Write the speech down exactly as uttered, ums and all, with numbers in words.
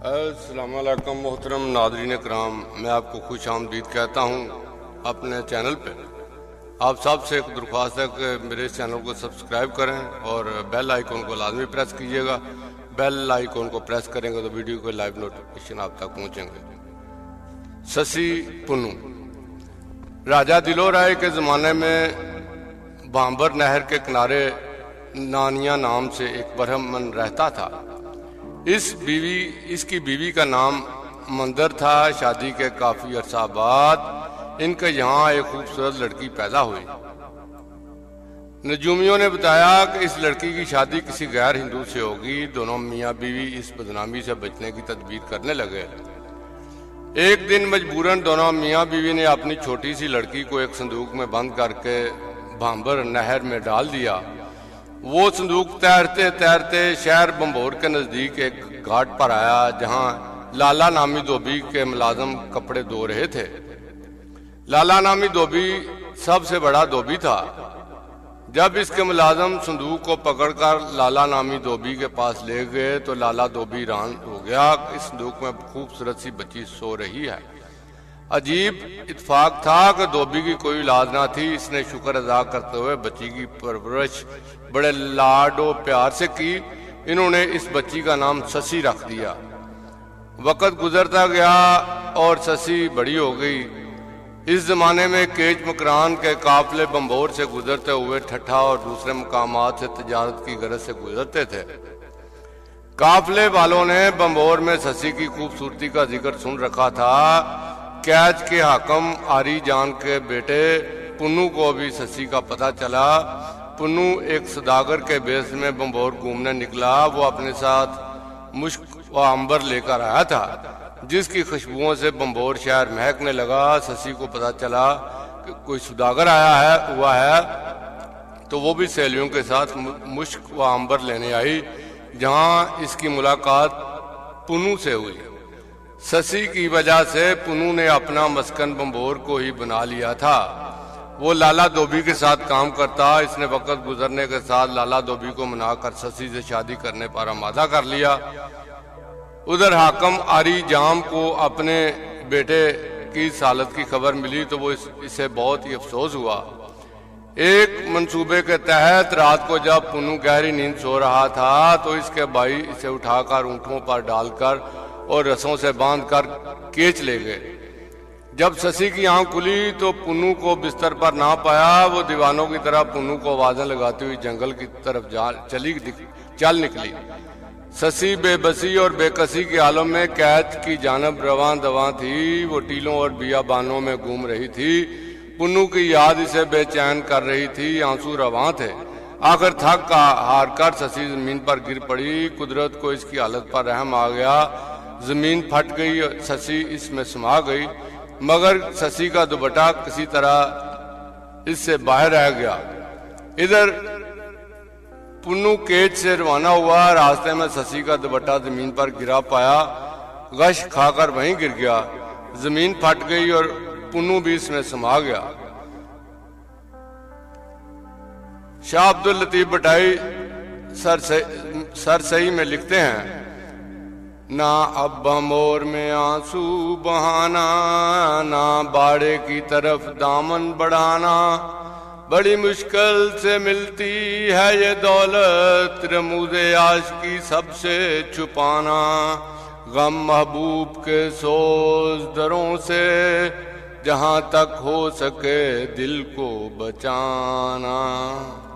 السلام علیکم محترم ناظرین کرام، میں آپ کو خوش آمدید کہتا ہوں اپنے چینل پہ۔ آپ سب سے ایک درخواست ہے کہ میرے اس چینل کو سبسکرائب کریں اور بیل آئیکن کو لازمی پریس کیجیے گا۔ بیل آئیکن کو پریس کریں گے تو ویڈیو کو لائیو نوٹیفیکیشن آپ تک پہنچیں گے۔ سسی پنو راجہ دلو رائے کے زمانے میں بامبر نہر کے کنارے نانیا نام سے ایک برہمن رہتا تھا۔ اس بیوی اس کی بیوی کا نام مندر تھا۔ شادی کے کافی عرصہ بعد ان کے یہاں ایک خوبصورت لڑکی پیدا ہوئی۔ نجومیوں نے بتایا کہ اس لڑکی کی شادی کسی غیر ہندو سے ہوگی۔ دونوں میاں بیوی اس بدنامی سے بچنے کی تدبیر کرنے لگے۔ ایک دن مجبوراً دونوں میاں بیوی نے اپنی چھوٹی سی لڑکی کو ایک صندوق میں بند کر کے بامبر نہر میں ڈال دیا۔ وہ صندوق تیرتے تیرتے شہر بمبور کے نزدیک ایک گھاٹ پر آیا، جہاں لالا نامی دھوبی کے ملازم کپڑے دھو رہے تھے۔ لالا نامی دھوبی سب سے بڑا دھوبی تھا۔ جب اس کے ملازم صندوق کو پکڑ کر لالا نامی دھوبی کے پاس لے گئے تو لالا دھوبی حیران ہو گیا۔ اس صندوق میں خوبصورت سی بچی سو رہی ہے۔ عجیب اتفاق تھا کہ دھوبی کی کوئی اولاد نہ تھی۔ اس نے شکر ادا کرتے ہوئے بچی کی پرورش بڑے لاڈ و پیار سے کی۔ انہوں نے اس بچی کا نام سسی رکھ دیا۔ وقت گزرتا گیا اور سسی بڑی ہو گئی۔ اس زمانے میں کیچ مکران کے قافلے بمبور سے گزرتے ہوئے ٹھٹھا اور دوسرے مقامات سے تجارت کی غرض سے گزرتے تھے۔ قافلے والوں نے بمبور میں سسی کی خوبصورتی کا ذکر سن رکھا تھا۔ کیچ کے حاکم آری جان کے بیٹے پنو کو بھی سسی کا پتہ چلا۔ پنو ایک سوداگر کے بیس میں بمبور گھومنے نکلا۔ وہ اپنے ساتھ مشک و عنبر لے کر آیا تھا، جس کی خوشبوؤں سے بمبور شہر مہکنے لگا۔ سسی کو پتہ چلا کہ کوئی سوداگر آیا ہے ہوا ہے تو وہ بھی سہیلیوں کے ساتھ مشک و عنبر لینے آئی، جہاں اس کی ملاقات پنو سے ہوئی۔ سسی کی وجہ سے پنو نے اپنا مسکن بمبور کو ہی بنا لیا تھا۔ وہ لالا دھوبی کے ساتھ کام کرتا۔ اس نے وقت گزرنے کے ساتھ لالا دھوبی کو منا کر سسی سے شادی کرنے پر آمادہ کر لیا۔ ادھر حاکم آری جام کو اپنے بیٹے کی سالت کی خبر ملی تو وہ اسے بہت ہی افسوس ہوا۔ ایک منصوبے کے تحت رات کو جب پنو گہری نیند سو رہا تھا تو اس کے بھائی اسے اٹھا کر اونٹوں پر ڈال کر اور رسوں سے باندھ کر کیچ لے گئے۔ جب سسی کی آنکھ کھلی تو پنو کو بستر پر نہ پایا۔ وہ دیوانوں کی طرح پنو کو آوازیں لگاتی ہوئی جنگل کی طرف چلی چل نکلی۔ سسی بے بسی اور بے کسی کے عالم میں کیچ کی جانب رواں دواں تھی۔ وہ ٹیلوں اور بیابانوں میں گھوم رہی تھی۔ پنو کی یاد اسے بے چین کر رہی تھی، آنسو رواں تھے۔ آخر تھک ہار کر سسی زمین پر گر پڑی۔ قدرت کو اس کی حالت پر رحم آ گیا۔ زمین پھٹ گئی، سسی اس میں سما گئی، مگر سسی کا دوپٹہ کسی طرح اس سے باہر رہ گیا۔ ادھر پنو کیچ سے روانہ ہوا۔ راستے میں سسی کا دوپٹہ زمین پر گرا پایا، غش کھا کر وہیں گر گیا۔ زمین پھٹ گئی اور پنو بھی اس میں سما گیا۔ شاہ عبداللطیف بٹائی سرسئی میں لکھتے ہیں، نہ اب بمبور میں آنسو بہانا، نہ باڑے کی طرف دامن بڑھانا، بڑی مشکل سے ملتی ہے یہ دولت، رموز عاشقی سب سے چھپانا، غم محبوب کے سوز دروں سے جہاں تک ہو سکے دل کو بچانا۔